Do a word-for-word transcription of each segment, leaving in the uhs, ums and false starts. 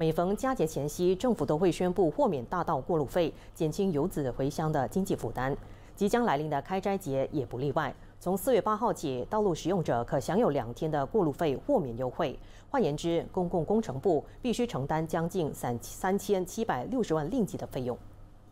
每逢佳节前夕，政府都会宣布豁免大道过路费，减轻游子回乡的经济负担。即将来临的开斋节也不例外。从四月八号起，道路使用者可享有两天的过路费豁免优惠。换言之，公共工程部必须承担将近三三千七百六十万令吉的费用。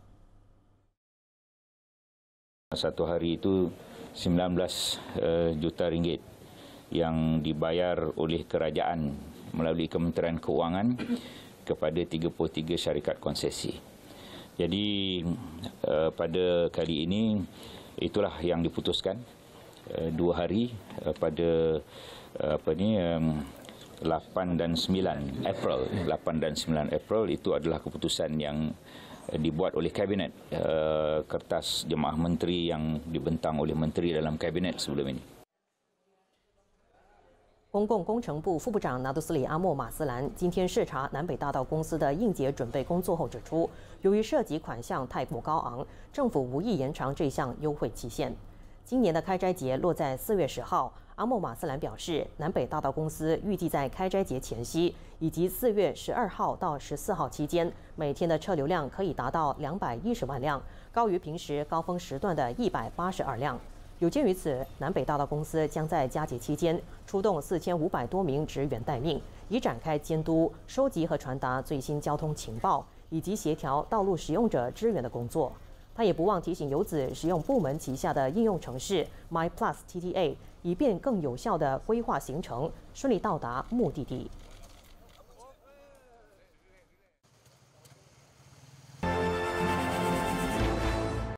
Satu hari itu sembilan belas juta ringgit yang dibayar oleh kerajaan melalui Kementerian Keuangan kepada tiga puluh tiga syarikat konsesi. Jadi pada kali ini itulah yang diputuskan dua hari pada apa ni lapan dan sembilan April. lapan dan sembilan April itu adalah keputusan yang dibuat oleh Kabinet, kertas jemaah menteri yang dibentang oleh menteri dalam Kabinet sebelum ini. 公共工程部副部长拿督斯里阿莫马斯兰今天视察南北大道公司的应节准备工作后指出，由于涉及款项太过高昂，政府无意延长这项优惠期限。今年的开斋节落在四月十号。 阿莫马斯兰表示，南北大道公司预计在开斋节前夕以及四月十二号到十四号期间，每天的车流量可以达到两百一十万辆，高于平时高峰时段的一百八十二辆。有鉴于此，南北大道公司将在佳节期间出动四千五百多名职员待命，以展开监督、收集和传达最新交通情报，以及协调道路使用者支援的工作。 他也不忘提醒游子使用部门旗下的应用程式 My Plus T T A， 以便更有效地规划行程，顺利到达目的地。